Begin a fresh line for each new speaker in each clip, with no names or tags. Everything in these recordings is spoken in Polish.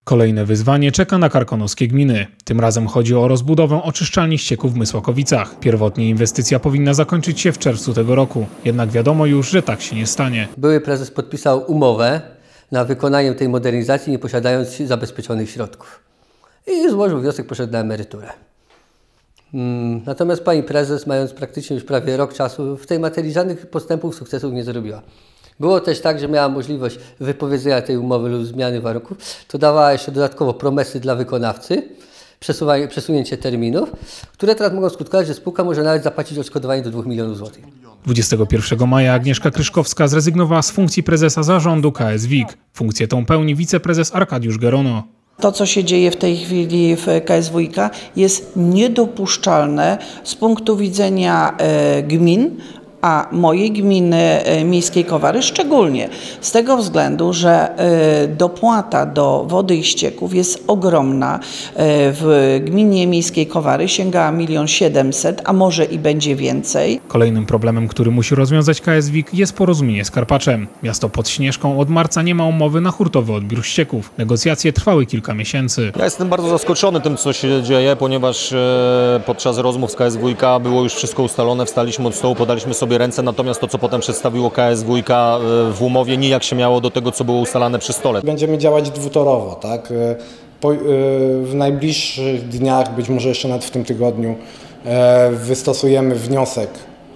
Kolejne wyzwanie czeka na karkonoskie gminy. Tym razem chodzi o rozbudowę oczyszczalni ścieków w Mysłokowicach. Pierwotnie inwestycja powinna zakończyć się w czerwcu tego roku. Jednak wiadomo już, że tak się nie stanie.
Były prezes podpisał umowę na wykonanie tej modernizacji, nie posiadając zabezpieczonych środków. I złożył wniosek, poszedł na emeryturę. Natomiast pani prezes, mając praktycznie już prawie rok czasu, w tej materii żadnych postępów, sukcesów nie zrobiła. Było też tak, że miała możliwość wypowiedzenia tej umowy lub zmiany warunków. To dawała jeszcze dodatkowo promesy dla wykonawcy, przesunięcie terminów, które teraz mogą skutkować, że spółka może nawet zapłacić odszkodowanie do 2 milionów złotych.
21 maja Agnieszka Kryszkowska zrezygnowała z funkcji prezesa zarządu KS WIG. Funkcję tą pełni wiceprezes Arkadiusz Gerono.
To, co się dzieje w tej chwili w KSWiK, jest niedopuszczalne z punktu widzenia gmin, a mojej gminy miejskiej Kowary szczególnie. Z tego względu, że dopłata do wody i ścieków jest ogromna. W gminie miejskiej Kowary sięga 1 700 000, a może i będzie więcej.
Kolejnym problemem, który musi rozwiązać KS WIG, jest porozumienie z Karpaczem. Miasto pod Śnieżką od marca nie ma umowy na hurtowy odbiór ścieków. Negocjacje trwały kilka miesięcy.
Ja jestem bardzo zaskoczony tym, co się dzieje, ponieważ podczas rozmów z KSWiK było już wszystko ustalone, wstaliśmy od stołu, podaliśmy sobie ręce, natomiast to, co potem przedstawiło KSWiK w umowie, nijak się miało do tego, co było ustalane przy stole.
Będziemy działać dwutorowo, tak? W najbliższych dniach, być może jeszcze nawet w tym tygodniu, wystosujemy wniosek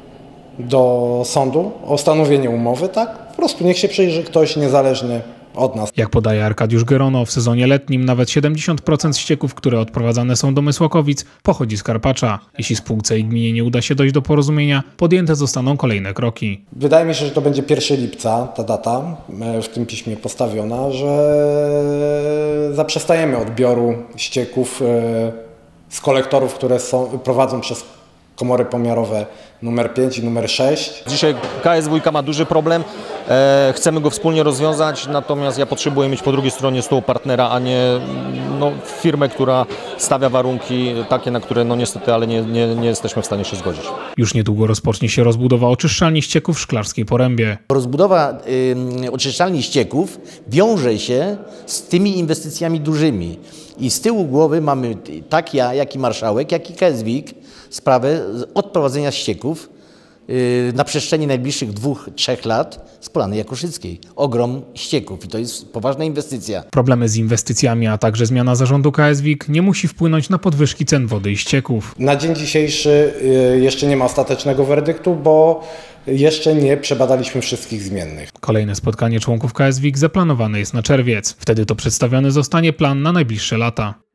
do sądu o stanowienie umowy, tak? Po prostu niech się przyjrzy ktoś niezależny od nas.
Jak podaje Arkadiusz Gerono, w sezonie letnim nawet 70% ścieków, które odprowadzane są do Mysłokowic, pochodzi z Karpacza. Jeśli spółce i gminie nie uda się dojść do porozumienia, podjęte zostaną kolejne kroki.
Wydaje mi się, że to będzie 1 lipca, ta data w tym piśmie postawiona, że zaprzestajemy odbioru ścieków z kolektorów, które prowadzą przez komory pomiarowe numer 5 i numer 6.
Dzisiaj KSWiK ma duży problem, chcemy go wspólnie rozwiązać, natomiast ja potrzebuję mieć po drugiej stronie stołu partnera, a nie firmę, która stawia warunki takie, na które niestety, ale nie jesteśmy w stanie się zgodzić.
Już niedługo rozpocznie się rozbudowa oczyszczalni ścieków w Szklarskiej Porębie.
Rozbudowa oczyszczalni ścieków wiąże się z tymi inwestycjami dużymi i z tyłu głowy mamy tak ja, jak i marszałek, jak i KSWiK sprawę odprowadzenia ścieków na przestrzeni najbliższych 2-3 lat z Polany Jakuszyckiej. Ogrom ścieków i to jest poważna inwestycja.
Problemy z inwestycjami, a także zmiana zarządu KS WIG nie musi wpłynąć na podwyżki cen wody i ścieków.
Na dzień dzisiejszy jeszcze nie ma ostatecznego werdyktu, bo jeszcze nie przebadaliśmy wszystkich zmiennych.
Kolejne spotkanie członków KS WIG zaplanowane jest na czerwiec. Wtedy to przedstawiony zostanie plan na najbliższe lata.